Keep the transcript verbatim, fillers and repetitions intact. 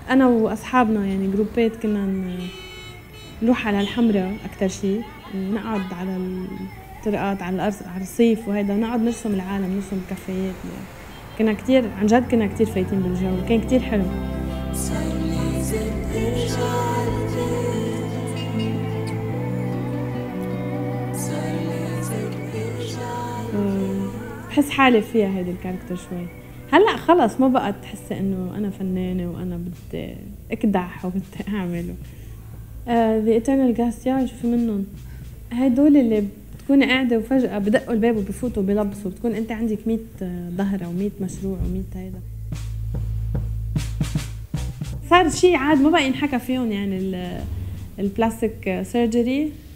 انا واصحابنا يعني جروبات كنا نروح على الحمراء اكثر شيء، ونقعد على الطرقات على الارض على الرصيف وهيدا، ونقعد نرسم العالم، نرسم الكافيات. كنا كتير عن جد كنا كتير فايتين بالجو، كان كتير حلو. بحس حالي فيها هيدي الكاركتر شوي. هلا خلص ما بقى تحسي انه انا فنانه وانا بدي اكدح وبدي اعمله. ذا ايترنال جاست يا شوفي منهم هدول اللي بتكوني قاعده وفجاه بدقوا الباب وبفوتوا وبيلبسوا، بتكون انت عندك مية ظهره ومية مشروع ومية هيدا. صار شيء عاد ما بقى ينحكى فيهم يعني البلاستيك سيرجري.